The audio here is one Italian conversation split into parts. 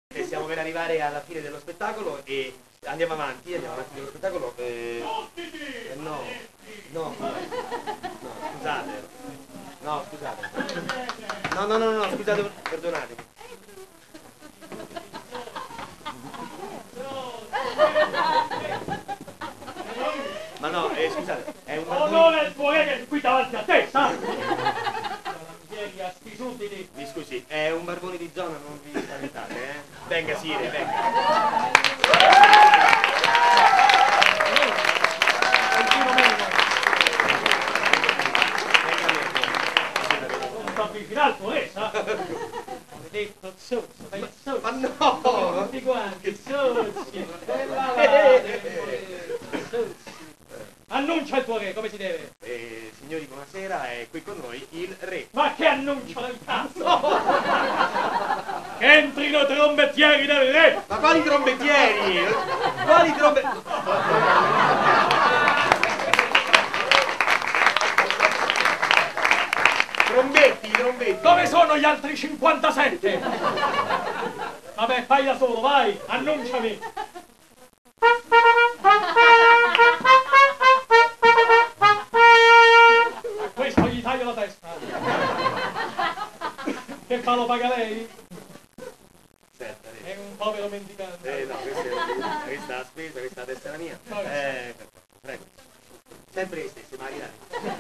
E stiamo per arrivare alla fine dello spettacolo e andiamo avanti dello spettacolo. No, scusate. No, scusate. No, scusate, perdonatemi. Ma no, scusate, è un barbone... non è il tuo che qui davanti a te, sa? Sti sudditi. Mi scusi, è un barbone di zona, non vi spaventate, eh? Venga, Sire, venga. Non sta avvicinando al tuo sa? Maledetto zozzo, dai zozzo. Ma no! Tutti quanti, zozzi. Annuncia il tuo re, come si deve? Signori, buonasera, è qui con noi il re. Ma che annuncio del cazzo! Che entrino trombettieri del re! Ma quali trombettieri? Quali trombettieri? Trombetti! Dove sono gli altri 57? Vabbè, fai da solo, vai, annunciami! A questo gli taglio la testa! Che fa, lo paga lei? Aspetta, È un povero mendicante. no, questa è la spesa, questa è la tessera mia. Prego. Sempre le stesse, Maria.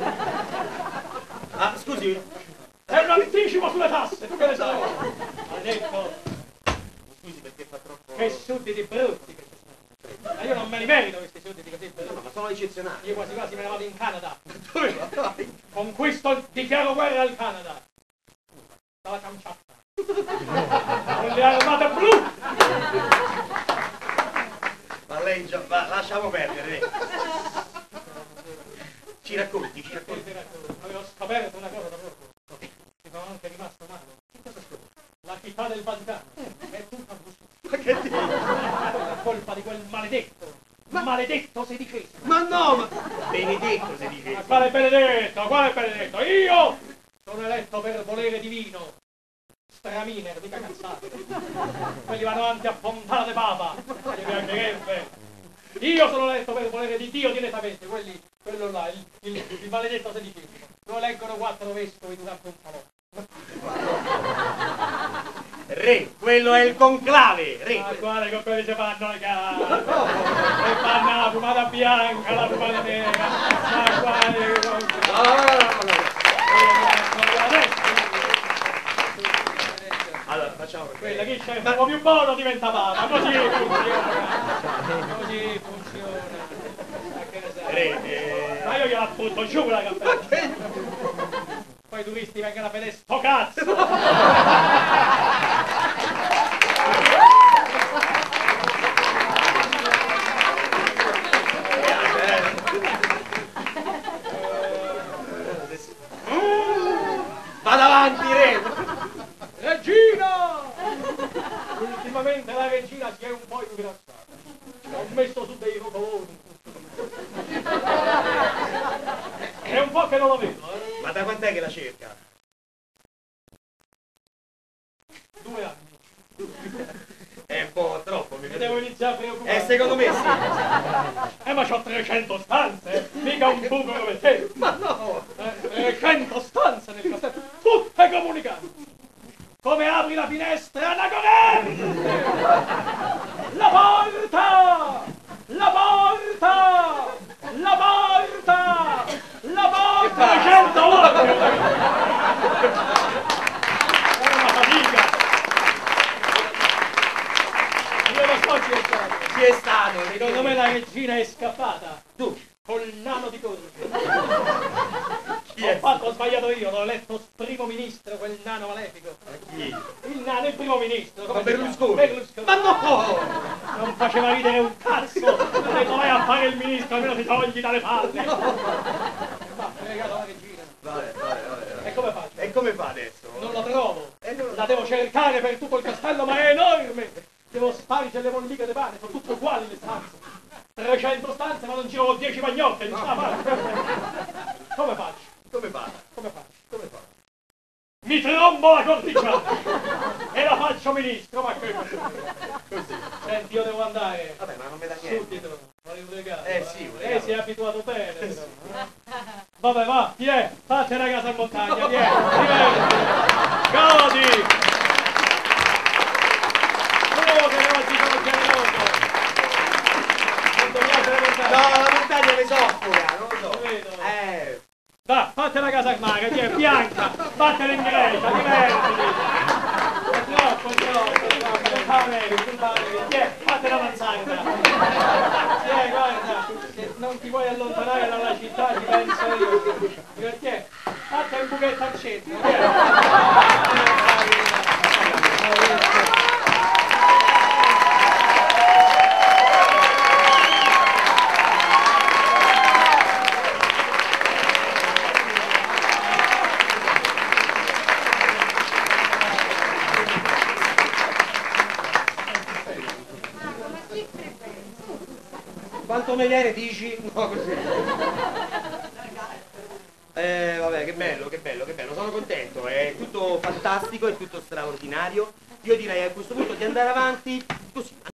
Ah, scusi. È un anticipo sulle tasse, tu che ne sai? Ha detto. Scusi, perché fa troppo... Che sudditi brutti che sono. Ma io non me li merito questi sudditi così brutti. No, ma sono eccezionali. Io quasi quasi me ne vado in Canada. Dove vai? Con questo dichiaro guerra al Canada. Dalla Kamchatka. Con le armate blu. Ma lei già... Ma lasciamo perdere. Ci racconti. Avevo scoperto una cosa da poco. Mi sono anche rimasto male. Che cosa scoperto? La città del Vaticano. È tutta Ma che dici? per colpa di quel maledetto. Maledetto sedicesimo. Ma no, ma... Benedetto se dice. Ma quale benedetto? Quale benedetto? Io sono eletto per volere divino. Straminer, mica cazzate. Quelli vanno avanti a pontate papa. Che piacerebbe. Io sono eletto per volere di Dio direttamente. Quello là, il maledetto sedicesimo. Lo eleggono 4 vescovi durante un salotto. Re, quello è il conclave, re. Ma guarda che quelli si fanno le case. E fanno la fumata bianca, la fumata nera. Ma guarda che conclave. Allora, facciamo Quella che c'è un po' più buono diventa papa, così funziona. Così funziona. Ma che ne sai? Re, Ma io gliela butto giù la cappella. Poi i turisti vengono a vedere sto cazzo. Vado avanti, re. Regina! Ultimamente la regina si è un po' ingrassata. Ho messo su dei rotoloni. È un po' che non la vedo, eh? Ma da quant'è che la cerca? 2 anni. È un po' troppo, mi Mi devo iniziare a preoccupare. secondo me sì. Ma c'ho 300 stanze, mica un buco come te. Ma no. 300 stanze nel castello, tutte comunicanti. Come apri la finestra, la corrente! La porta! La porta! La porta! La porta! 300 volte! È una fatica! Io lo so chi è stato. Chi è stato? Secondo me la regina è scappata. Tu. Col nano di corte. Ho sbagliato io, l'ho eletto primo ministro, quel nano malefico. Chi? Il nano, il primo ministro. Ma Berlusconi? Berlusconi. Ma no! Non faceva ridere un cazzo. Ho detto vai a fare il ministro, almeno ti togli dalle palle. Ma fregato la regina. Vai. E come faccio? E come fa adesso? Non la trovo. Non... La devo cercare per tutto il castello, ma è enorme. Devo spargere le molliche di pane, sono tutte uguali le stanze. 300 stanze, ma non ci ho 10 pagnotte, non ce la faccio. Come faccio? Come fa? Come faccio? Come fa? Mi trombo la corniciata e la faccio ministro, ma che così? Senti, io devo andare. Vabbè, ma non me da niente. Subito, vorrei un regalo. Sì, un Lei regalo. si è abituato bene, però. Vabbè, va, vieni, fate una casa in montagna, vieni, diverti, godi! Oh, che oggi sono generoso! Non ti piace la montagna? No, la montagna mi soffoca, non lo so. Lo vedo. Va, fate una casa in mare, vieni, bianca, vattene in Grecia, divertiti! È troppo, non fare, vieni, fate una mazzanca! Vieni, guarda, se non ti vuoi allontanare dalla città ci penso io. Vieni, fate un buchetto al centro, vieni! Quanto me viene, dici? No, così. Vabbè, che bello, che bello, che bello, sono contento, è tutto fantastico, è tutto straordinario. Io direi a questo punto di andare avanti così.